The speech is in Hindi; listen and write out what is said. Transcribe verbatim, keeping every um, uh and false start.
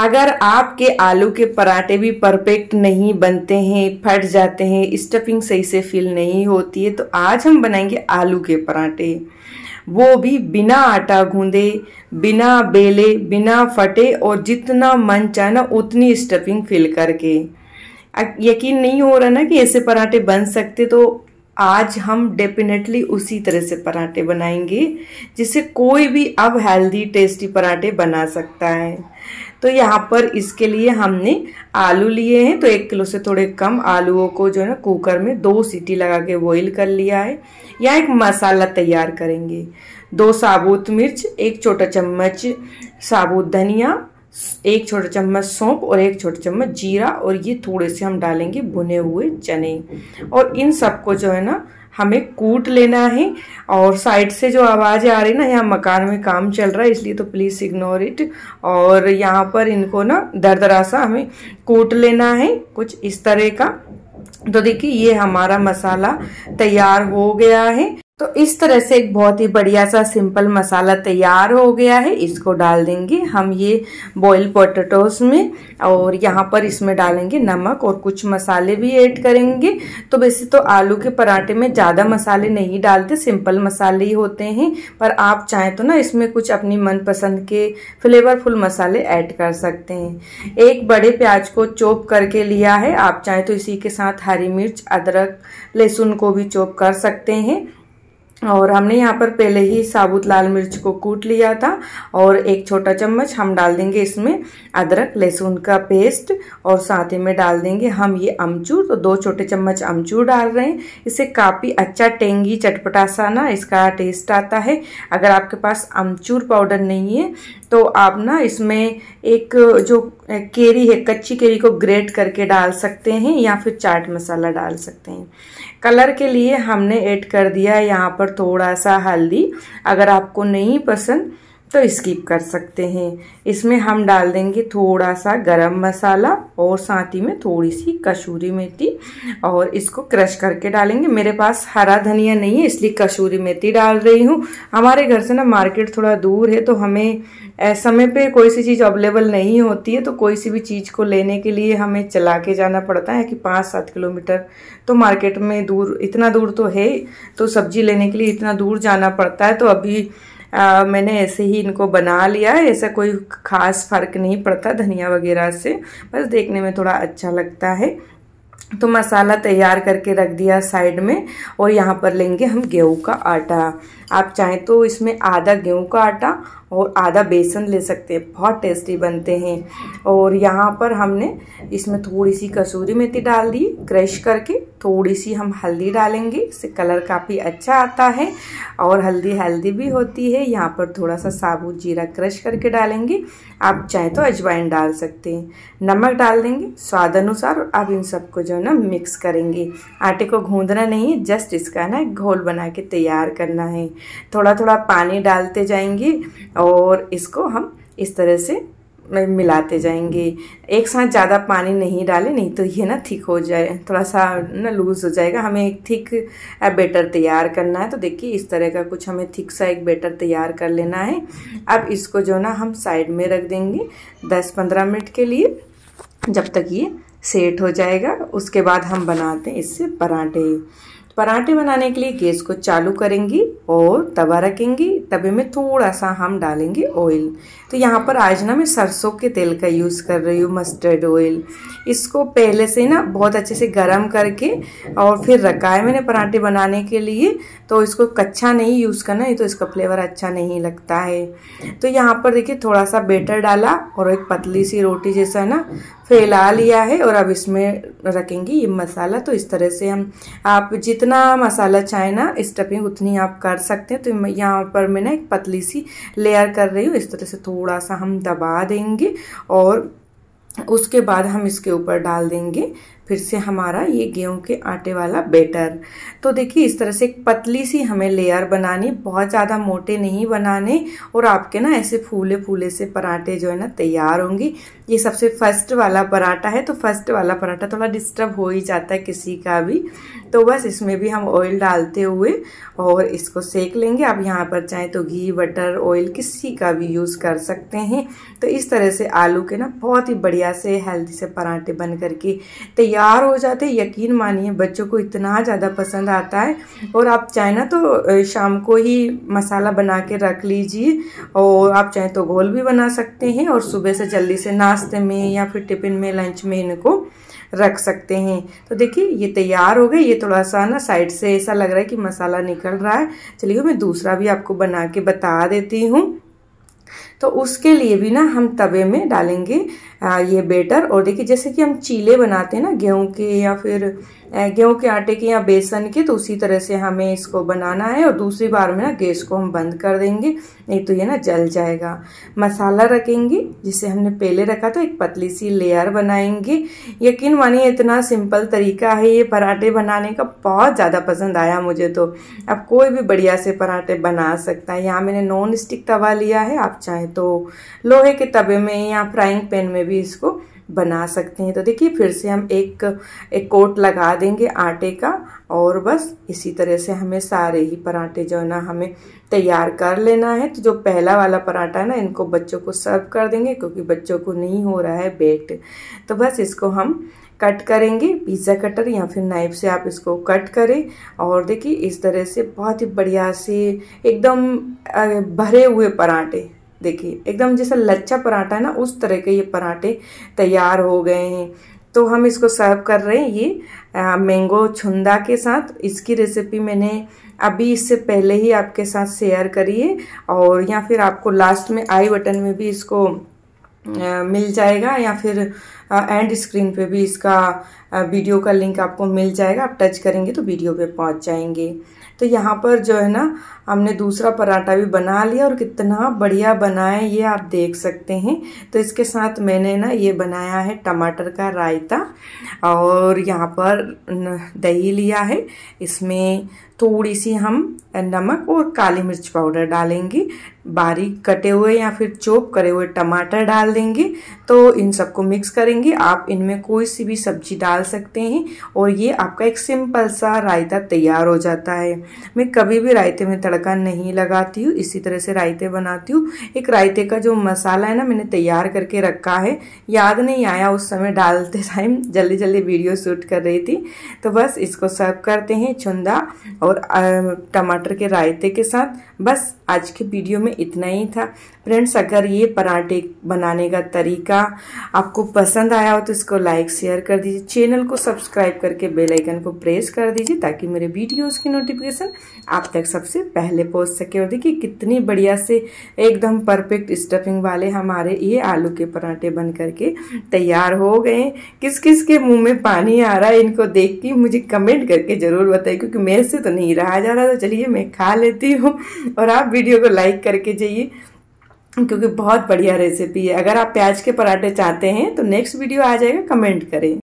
अगर आपके आलू के पराठे भी परफेक्ट नहीं बनते हैं, फट जाते हैं, स्टफिंग सही से फिल नहीं होती है, तो आज हम बनाएंगे आलू के पराठे, वो भी बिना आटा गूंदे, बिना बेले, बिना फटे और जितना मन चाहे ना उतनी स्टफिंग फिल करके। यकीन नहीं हो रहा ना कि ऐसे पराठे बन सकते, तो आज हम डेफिनेटली उसी तरह से पराठे बनाएंगे जिससे कोई भी अब हेल्दी टेस्टी पराठे बना सकता है। तो यहाँ पर इसके लिए हमने आलू लिए हैं, तो एक किलो से थोड़े कम आलूओं को जो है ना कुकर में दो सीटी लगा के बॉईल कर लिया है। यहाँ एक मसाला तैयार करेंगे। दो साबुत मिर्च, एक छोटा चम्मच साबुत धनिया, एक छोटा चम्मच सौंफ और एक छोटा चम्मच जीरा, और ये थोड़े से हम डालेंगे भुने हुए चने। और इन सबको जो है ना हमें कूट लेना है। और साइड से जो आवाज़ आ रही ना, यहाँ मकान में काम चल रहा है इसलिए तो प्लीज़ इग्नोर इट। और यहाँ पर इनको ना दरदरा सा हमें कूट लेना है कुछ इस तरह का। तो देखिए ये हमारा मसाला तैयार हो गया है। तो इस तरह से एक बहुत ही बढ़िया सा सिंपल मसाला तैयार हो गया है। इसको डाल देंगे हम ये बॉइल पोटैटोस में, और यहाँ पर इसमें डालेंगे नमक और कुछ मसाले भी ऐड करेंगे। तो वैसे तो आलू के पराठे में ज़्यादा मसाले नहीं डालते, सिंपल मसाले ही होते हैं, पर आप चाहें तो ना इसमें कुछ अपनी मनपसंद के फ्लेवरफुल मसाले ऐड कर सकते हैं। एक बड़े प्याज को चॉप करके लिया है, आप चाहें तो इसी के साथ हरी मिर्च, अदरक, लहसुन को भी चॉप कर सकते हैं। और हमने यहाँ पर पहले ही साबुत लाल मिर्च को कूट लिया था। और एक छोटा चम्मच हम डाल देंगे इसमें अदरक लहसुन का पेस्ट, और साथ ही में डाल देंगे हम ये अमचूर। तो दो छोटे चम्मच अमचूर डाल रहे हैं, इससे काफ़ी अच्छा टेंगी चटपटा सा ना इसका टेस्ट आता है। अगर आपके पास अमचूर पाउडर नहीं है तो आप ना इसमें एक जो केरी है, कच्ची केरी को ग्रेट करके डाल सकते हैं, या फिर चाट मसाला डाल सकते हैं। कलर के लिए हमने ऐड कर दिया है यहाँ पर थोड़ा सा हल्दी, अगर आपको नहीं पसंद तो स्किप कर सकते हैं। इसमें हम डाल देंगे थोड़ा सा गरम मसाला और साथ ही में थोड़ी सी कसूरी मेथी, और इसको क्रश करके डालेंगे। मेरे पास हरा धनिया नहीं है इसलिए कसूरी मेथी डाल रही हूँ। हमारे घर से ना मार्केट थोड़ा दूर है, तो हमें समय पे कोई सी चीज़ अवेलेबल नहीं होती है, तो कोई सी भी चीज़ को लेने के लिए हमें चला के जाना पड़ता है कि पाँच सात किलोमीटर तो मार्केट में दूर, इतना दूर तो है, तो सब्जी लेने के लिए इतना दूर जाना पड़ता है। तो अभी आ, मैंने ऐसे ही इनको बना लिया है, ऐसा कोई खास फर्क नहीं पड़ता धनिया वगैरह से, बस देखने में थोड़ा अच्छा लगता है। तो मसाला तैयार करके रख दिया साइड में। और यहाँ पर लेंगे हम गेहूं का आटा। आप चाहें तो इसमें आधा गेहूं का आटा और आधा बेसन ले सकते हैं, बहुत टेस्टी बनते हैं। और यहाँ पर हमने इसमें थोड़ी सी कसूरी मेथी डाल दी क्रश करके, थोड़ी सी हम हल्दी डालेंगे, इससे कलर काफ़ी अच्छा आता है और हल्दी हेल्दी भी होती है। यहाँ पर थोड़ा सा साबुत जीरा क्रश करके डालेंगे, आप चाहें तो अजवाइन डाल सकते हैं। नमक डाल देंगे स्वाद अनुसार, और अब इन सबको जो है ना मिक्स करेंगे। आटे को गूंदना नहीं है, जस्ट इसका ना घोल बना के तैयार करना है। थोड़ा थोड़ा पानी डालते जाएंगे और इसको हम इस तरह से मिलाते जाएंगे। एक साथ ज़्यादा पानी नहीं डालें, नहीं तो ये ना थिक हो जाए, थोड़ा सा ना लूज हो जाएगा। हमें एक थिक बैटर तैयार करना है। तो देखिए इस तरह का कुछ हमें थिक सा एक बैटर तैयार कर लेना है। अब इसको जो ना हम साइड में रख देंगे दस पंद्रह मिनट के लिए, जब तक ये सेट हो जाएगा। उसके बाद हम बनाते हैं इससे पराठे। पराठे बनाने के लिए गैस को चालू करेंगे और तवा रखेंगे। तवे में थोड़ा सा हम डालेंगे ऑयल। तो यहाँ पर आज ना मैं सरसों के तेल का यूज़ कर रही हूँ, मस्टर्ड ऑयल। इसको पहले से ना बहुत अच्छे से गरम करके और फिर रखा है मैंने पराठे बनाने के लिए। तो इसको कच्चा नहीं यूज़ करना, नहीं तो इसका फ्लेवर अच्छा नहीं लगता है। तो यहाँ पर देखिए थोड़ा सा बेटर डाला और एक पतली सी रोटी जैसा ना फैला लिया है, और अब इसमें रखेंगे ये मसाला। तो इस तरह से हम, आप जितना मसाला चाहे ना स्टफिंग उतनी आप कर सकते हैं। तो यहाँ पर मैं ना एक पतली सी लेयर कर रही हूँ, इस तरह से थोड़ा सा हम दबा देंगे और उसके बाद हम इसके ऊपर डाल देंगे फिर से हमारा ये गेहूं के आटे वाला बैटर। तो देखिए इस तरह से एक पतली सी हमें लेयर बनानी, बहुत ज़्यादा मोटे नहीं बनाने, और आपके ना ऐसे फूले फूले से पराठे जो है ना तैयार होंगे। ये सबसे फर्स्ट वाला पराठा है, तो फर्स्ट वाला पराठा थोड़ा डिस्टर्ब हो ही जाता है किसी का भी। तो बस इसमें भी हम ऑयल डालते हुए और इसको सेक लेंगे। आप यहाँ पर चाहें तो घी, बटर, ऑयल किसी का भी यूज़ कर सकते हैं। तो इस तरह से आलू के ना बहुत ही बढ़िया से हेल्दी से पराठे बन करके तैयार हो जाते हैं। यकीन मानिए बच्चों को इतना ज़्यादा पसंद आता है। और आप चाहें ना तो शाम को ही मसाला बना के रख लीजिए, और आप चाहें तो घोल भी बना सकते हैं और सुबह से जल्दी से नाश्ते में या फिर टिफिन में, लंच में इनको रख सकते हैं। तो देखिए ये तैयार हो गए। ये थोड़ा सा ना साइड से ऐसा लग रहा है कि मसाला निकल रहा है। चलिए मैं दूसरा भी आपको बना के बता देती हूँ। तो उसके लिए भी ना हम तवे में डालेंगे आ, ये बेटर। और देखिए जैसे कि हम चीले बनाते हैं ना गेहूं के या फिर गेहूं के आटे के या बेसन के, तो उसी तरह से हमें इसको बनाना है। और दूसरी बार में ना गैस को हम बंद कर देंगे, नहीं तो ये ना जल जाएगा। मसाला रखेंगे जिसे हमने पहले रखा था, एक पतली सी लेयर बनाएंगे। यकीन मानिए इतना सिंपल तरीका है ये पराठे बनाने का, बहुत ज़्यादा पसंद आया मुझे। तो अब कोई भी बढ़िया से पराठे बना सकता है। यहाँ मैंने नॉन स्टिक तवा लिया है, आप चाहें तो लोहे के तवे में या फ्राइंग पैन में भी इसको बना सकते हैं। तो देखिए फिर से हम एक एक कोट लगा देंगे आटे का, और बस इसी तरह से हमें सारे ही पराठे जो है ना हमें तैयार कर लेना है। तो जो पहला वाला पराठा है ना, इनको बच्चों को सर्व कर देंगे क्योंकि बच्चों को नहीं हो रहा है बेक्ड। तो बस इसको हम कट करेंगे, पिज़्ज़ा कटर या फिर नाइफ से आप इसको कट करें। और देखिए इस तरह से बहुत ही बढ़िया से एकदम भरे हुए पराठे, देखिए एकदम जैसा लच्छा पराठा है ना, उस तरह के ये पराठे तैयार हो गए हैं। तो हम इसको सर्व कर रहे हैं ये आ, मैंगो छुंदा के साथ। इसकी रेसिपी मैंने अभी इससे पहले ही आपके साथ शेयर करी है, और या फिर आपको लास्ट में आई बटन में भी इसको आ, मिल जाएगा, या फिर एंड स्क्रीन पे भी इसका आ, वीडियो का लिंक आपको मिल जाएगा। आप टच करेंगे तो वीडियो पे पहुंच जाएंगे। तो यहाँ पर जो है ना हमने दूसरा पराठा भी बना लिया, और कितना बढ़िया बना है ये आप देख सकते हैं। तो इसके साथ मैंने ना ये बनाया है टमाटर का रायता, और यहाँ पर दही लिया है। इसमें थोड़ी सी हम नमक और काली मिर्च पाउडर डालेंगे, बारीक कटे हुए या फिर चॉप करे हुए टमाटर डाल देंगे। तो इन सबको मिक्स करेंगे। आप इनमें कोई सी भी सब्जी डाल सकते हैं, और ये आपका एक सिंपल सा रायता तैयार हो जाता है। मैं कभी भी रायते में तड़का नहीं लगाती हूँ, इसी तरह से रायते बनाती हूँ। एक रायते का जो मसाला है ना मैंने तैयार करके रखा है, याद नहीं आया उस समय डालते टाइम, जल्दी जल्दी वीडियो शूट कर रही थी। तो बस इसको सर्व करते हैं छुंदा और टमाटर के रायते के साथ। बस आज के वीडियो में इतना ही था फ्रेंड्स। अगर ये पराठे बनाने का तरीका आपको पसंद आया हो तो इसको लाइक शेयर कर दीजिए, चैनल को सब्सक्राइब करके बेल आइकन को प्रेस कर दीजिए ताकि मेरे वीडियोस की नोटिफिकेशन आप तक सबसे पहले पहुंच सके। और देखिए कितनी बढ़िया से एकदम परफेक्ट स्टफिंग वाले हमारे ये आलू के पराठे बन करके तैयार हो गए। किस किस के मुंह में पानी आ रहा है इनको देख के मुझे कमेंट करके जरूर बताइए, क्योंकि मेरे से तो नहीं रहा जा रहा। तो चलिए मैं खा लेती हूँ, और आप वीडियो को लाइक करके जाइए क्योंकि बहुत बढ़िया रेसिपी है। अगर आप प्याज के पराठे चाहते हैं तो नेक्स्ट वीडियो आ जाएगा, कमेंट करें।